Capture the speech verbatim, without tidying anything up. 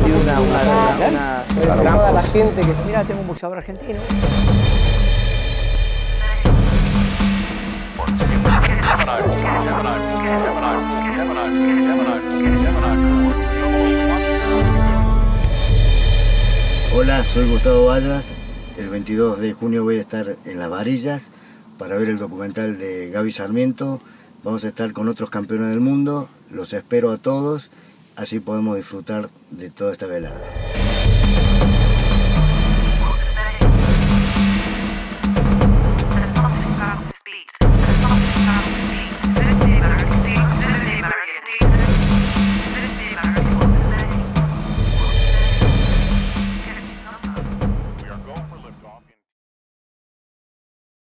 una, una, una, una toda la gente que... Mira, tengo un boxeador argentino. Hola, soy Gustavo Vallas. El veintidós de junio voy a estar en Las Varillas para ver el documental de Gaby Sarmiento. Vamos a estar con otros campeones del mundo. Los espero a todos, así podemos disfrutar de toda esta velada.